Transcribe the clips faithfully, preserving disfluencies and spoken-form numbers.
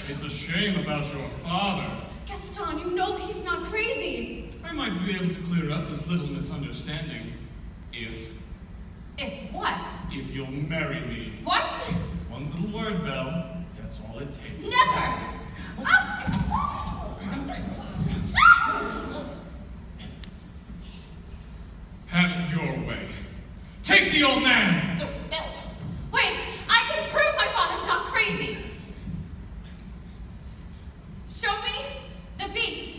It's a shame about your father. Gaston, you know he's not crazy. I might be able to clear up this little misunderstanding. If... If what? If you'll marry me. What? One little word, Belle. That's all it takes. Never! Have it your way. Take the old man! Wait! I can prove my father's not crazy! Show me the beast!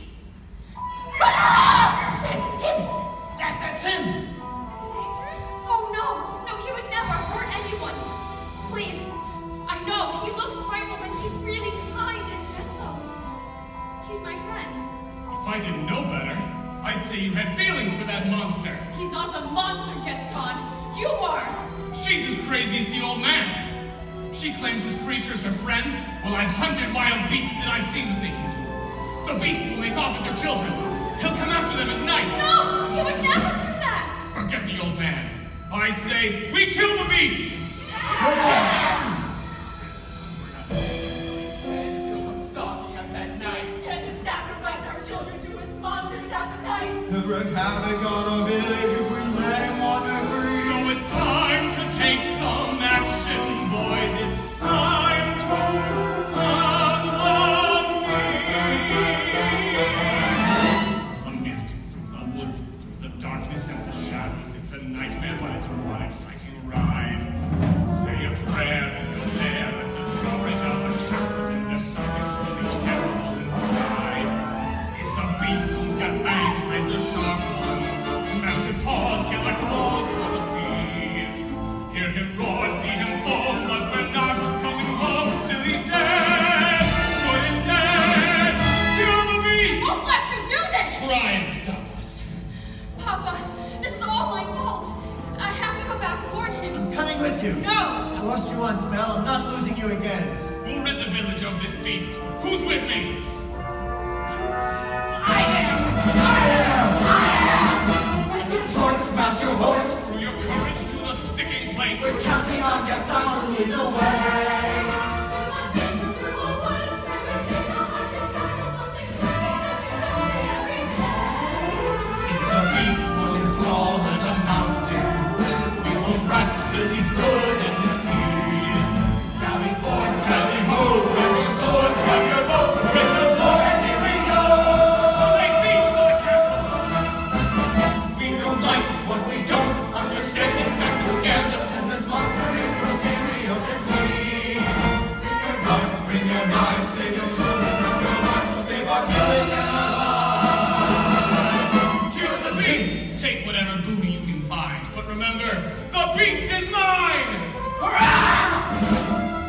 That's him! That, that's him! Is he dangerous? Oh no! No, he would never hurt anyone! Please, I know, he looks frightful, but he's really kind and gentle. He's my friend. If I didn't know better, I'd say you had feelings for that monster. He's not the monster, Gaston. You are! She's as crazy as the old man. She claims this creature's her friend. Well, I've hunted wild beasts and I've seen what they can do. The beast will make off with their children. He'll come after them at night. No! He would never do that! Forget the old man. I say, we kill the beast! He'll come stalking us at night, and to sacrifice our children to his monstrous appetite. He'll wreak havoc on our village if we let him wander free. So it's time to take some action, boys. It's time to unlock me. The mist through the woods, through the darkness and the shadows. It's a nightmare, but it's one exciting ride. Say a prayer and you're there at the drawbridge of a castle, and there's something truly terrible inside. It's a beast. He's got fangs, razor sharp ones, massive paws, killer claws for the beast. Hear him roar, see him fall, but we're not coming home till he's dead. Put him dead. Kill the beast. Won't let you do this! Try and stop us. Papa, this is all my fault. I have to go back and warn him. I'm coming with you. No! I lost you once, Belle. I'm not losing you again. Who'll rid the village of this beast? Who's with me? I am! I am! I am! And your torch mount your horse. Through your courage to the sticking place. We're counting on Gaston to lead the way. It's a beast one as tall as a mountain. We will rest till he's good and deceived. Sally forth, Tally ho, with your swords, grab your bow, with the Lord, here we go! Lay siege to the castle! We don't like what we don't understand. In fact, it scares us, and this monster is mysteriously. Bring your guns, bring your knives, save your children, bring your lives to save our village and our lives. Kill the beast! Take whatever booty you can find, but remember, the beast is mine! Hurrah!